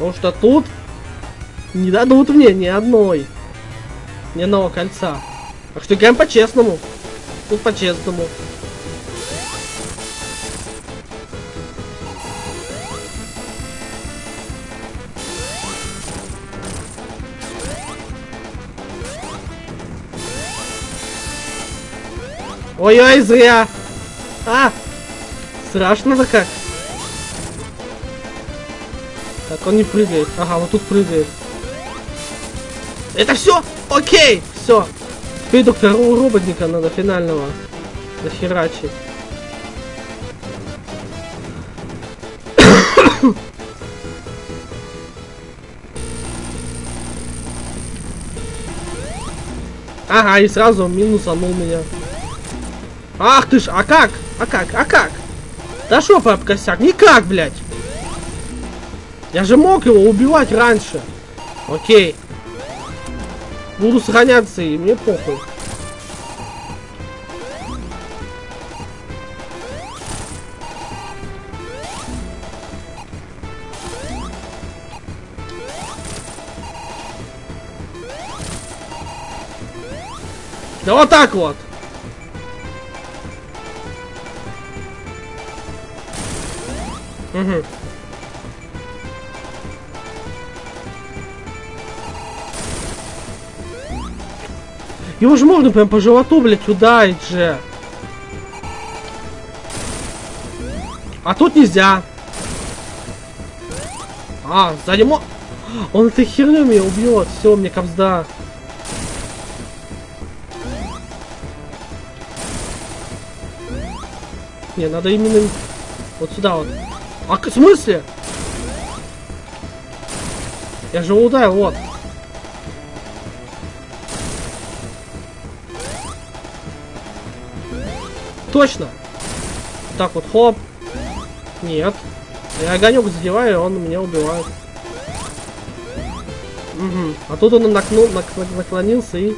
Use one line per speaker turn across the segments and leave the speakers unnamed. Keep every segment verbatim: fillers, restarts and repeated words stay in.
Потому что тут не дадут мне ни одной. Ни одного кольца. Так что играем по-честному. Тут по-честному. Ой-ой, зря. А! Страшно-то как. Так, он не прыгает. Ага, вот тут прыгает. Это все? Окей, все. Теперь доктора роботника надо финального захерачить. Ага, и сразу минусанул меня. Ах ты ж, а как? А как? А как? Да шо по об косяк? Никак, блядь. Я же мог его убивать раньше. Окей. Буду сохраняться, и мне похуй. Да вот так вот. Угу. Его же можно прям по животу, блядь, ударить же. А тут нельзя. А, сзади мо... Он этой херню меня убьет. Все, мне капсда. Не, надо именно вот сюда вот. А в смысле? Я же его ударил, вот. Точно. Так вот, хоп. Нет. Я огонек задеваю, и он меня убивает. Угу. А тут он накнул, нак, наклонился и...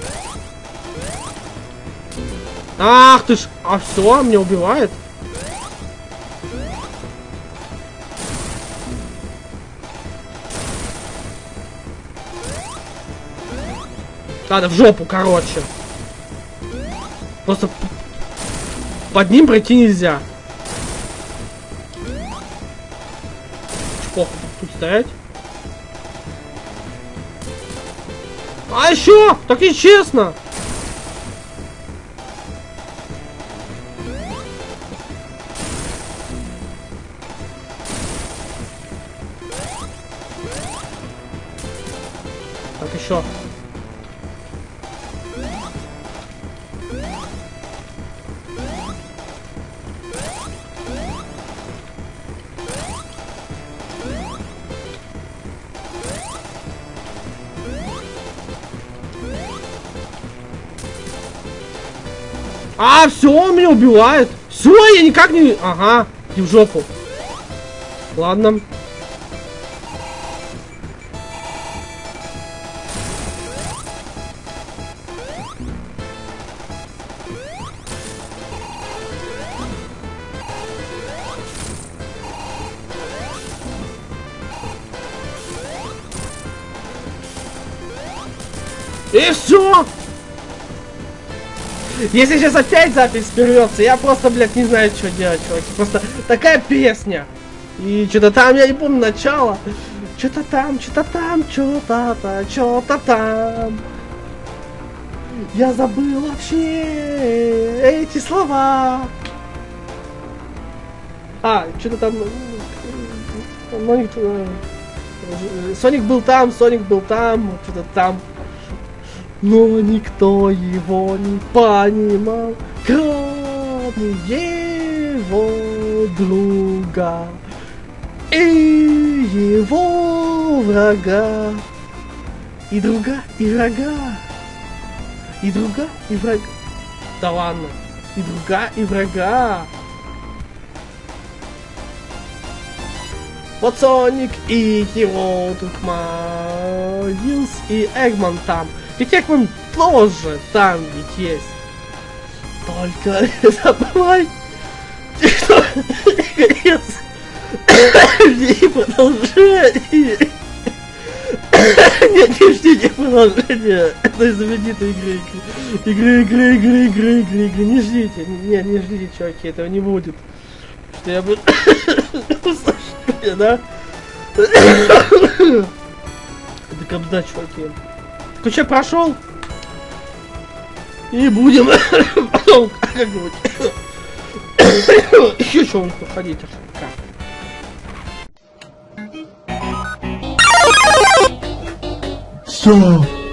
Ах ты ж! А все, меня убивает. Надо в жопу, короче. Просто под ним пройти нельзя. Плохо тут стоять. А еще! Так и честно! Так, еще. А, все, он меня убивает. Все, я никак не... Ага, и в жопу. Ладно. И все. Если сейчас опять запись прервется, я просто, блядь, не знаю, что делать, чуваки. Просто такая песня. И что-то там, я не помню начало. Что-то там, что-то там, что-то там, что-то там. Я забыл вообще эти слова. А, что-то там... Ну, Соник был там, Соник был там, что-то там. Но никто его не понимал, кроме его друга и его врага. И друга, и врага. И друга, и врага. Да ладно. И друга, и врага. Вот Соник и его друг Майлз и Эггман там. Ведь Эггман тоже там ведь есть. Только не забывай, что и продолжение. Не ждите продолжения этой знаменитой игры. Игры, игры, игры, игры, игры, игры. Не ждите. Не, не ждите, чуваки, этого не будет. Что я бы... да? Это кобзда, чуваки. Ключа прошел. И будем потом как-нибудь еще что-нибудь походить.
Все.